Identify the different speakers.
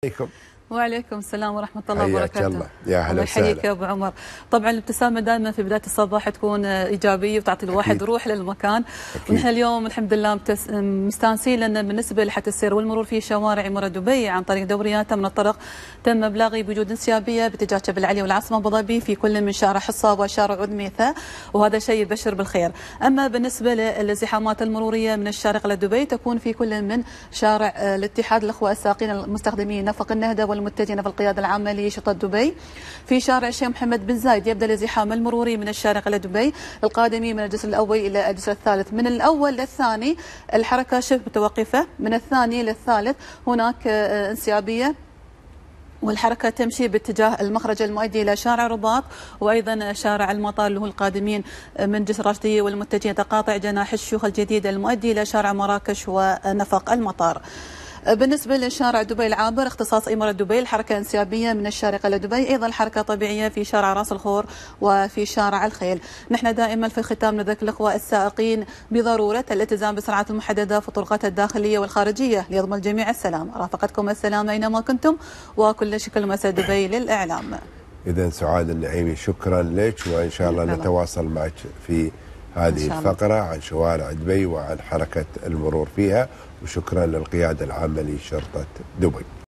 Speaker 1: عليكم.
Speaker 2: وعليكم السلام ورحمة الله وبركاته.
Speaker 1: حياك الله، يا هلا وسهلا.
Speaker 2: يحييك يا أبو عمر. طبعا الابتسامة دائما في بداية الصباح تكون إيجابية وتعطي الواحد روح للمكان. ونحن اليوم الحمد لله مستانسين، لأن بالنسبة لحة السير والمرور في شوارع إمارات دبي عن طريق دورياتها من الطرق تم إبلاغي بوجود انسيابية باتجاه جبل العلي والعاصمة أبو ظبي في كل من شارع حصة وشارع عدميثة، وهذا شيء يبشر بالخير. أما بالنسبة للازدحامات المرورية من الشارقة لدبي تكون في كل من شارع الاتحاد الأخوة الساقين المستخدمين نفق النهدة والمتجهين في القيادة العامة لشرطة دبي. في شارع الشيخ محمد بن زايد يبدأ الازدحام المروري من الشارقة لدبي القادمين من الجسر الأول إلى الجسر الثالث. من الأول للثاني الحركة شبه متوقفة، من الثاني للثالث هناك انسيابية، والحركة تمشي باتجاه المخرج المؤدي إلى شارع رباط وأيضا شارع المطار اللي هو القادمين من جسر راشدية والمتجهين تقاطع جناح الشيوخ الجديد المؤدي إلى شارع مراكش ونفق المطار. بالنسبة لشارع دبي العابر اختصاص إمارة دبي الحركة انسيابية من الشارقة لدبي، أيضا حركة طبيعية في شارع راس الخور وفي شارع الخيل. نحن دائما في الختام نذكر الأخوة السائقين بضرورة الالتزام بالسرعات المحددة في الطرقات الداخلية والخارجية ليضمن الجميع السلام. رافقتكم السلام أينما كنتم، وكل شكر مساء دبي للإعلام.
Speaker 1: إذن سعاد النعيمي شكرا لك، وإن شاء الله نتواصل معك في هذه الفقرة عن شوارع دبي وعن حركة المرور فيها، وشكرا للقيادة العامة لشرطة دبي.